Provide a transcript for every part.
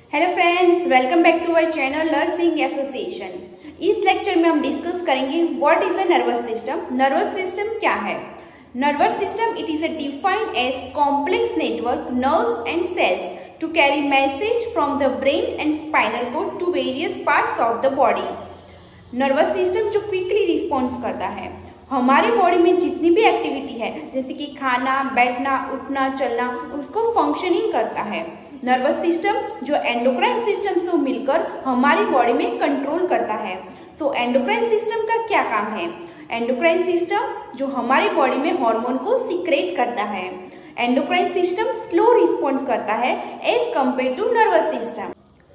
Hello friends, welcome back to our channel nursing association. इस lecture में हम discuss करेंगे what is a nervous system. Nervous system क्या है? Nervous system it is a defined as complex network nerves and cells to carry message from the brain and spinal cord to various parts of the body. Nervous system जो quickly response करता है हमारी body में जितनी भी activity है जैसे कि खाना, बैठना, उठना, चलना, उसको फंक्शनिंग करता है। नर्वस सिस्टम जो एंडोक्राइन सिस्टम से मिलकर हमारी बॉडी में कंट्रोल करता है। सो एंडोक्राइन सिस्टम का क्या काम है? एंडोक्राइन सिस्टम जो हमारी बॉडी में हार्मोन को सीक्रेट करता है। एंडोक्राइन सिस्टम स्लो रिस्पॉन्स करता है as compare to nervous system.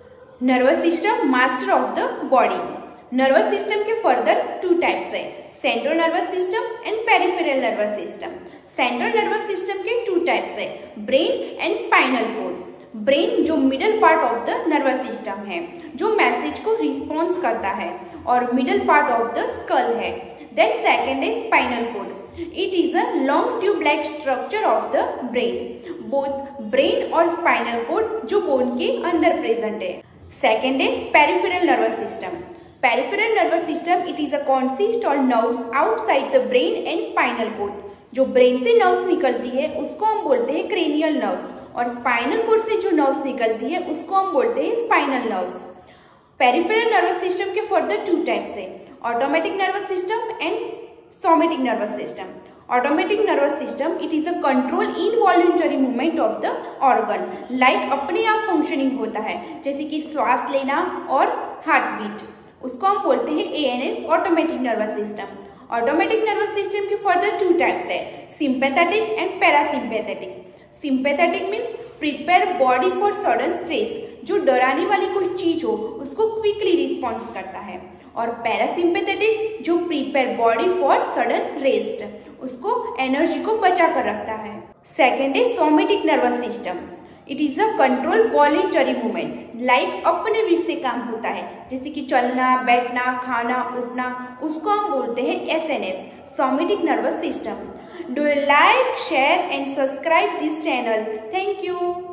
Nervous system master of the body. Nervous system के फर्दर टू टाइप्स है, central nervous system and peripheral nervous system. Central nervous system के two types है, brain and spinal cord. Brain जो middle part of the nervous system है जो message को response करता है और middle part of the skull है। देन सेकेंड है spinal cord. It is a long tube like structure of the brain. Both brain और स्पाइनल कोड जो बोन के अंदर प्रेजेंट है। सेकेंड है peripheral nervous system. Peripheral nervous system it is a consist of nerves outside the brain and spinal cord। जो brain से nerves निकलती है उसको हम बोलते हैं क्रेनियल नर्व्स और स्पाइनल कोड से जो नर्व्स निकलती है उसको हम बोलते हैं spinal nerves. Peripheral nervous system के फर्दर टू टाइप्स है, automatic nervous system and somatic nervous system. Automatic nervous system it is a control involuntary movement of the organ, like अपने आप फंक्शनिंग होता है जैसे कि श्वास लेना और हार्ट बीट, उसको हम बोलते हैं ANS automatic nervous system. Automatic nervous system के फर्दर टू टाइप्स है, sympathetic and parasympathetic. Sympathetic means prepare body for sudden stress, जो डराने वाली कोई चीज हो उसको क्विकली रिस्पॉन्स करता है। और पैरासिम्पैथेटिक जो prepare body for sudden rest, उसको एनर्जी को बचा कर रखता है। सेकेंड है somatic nervous system. It is a control voluntary movement, like अपने विश से काम होता है जैसे कि चलना, बैठना, खाना, उठना, उसको हम बोलते हैं SNS, somatic nervous system. Do you like, share and subscribe this channel? Thank you.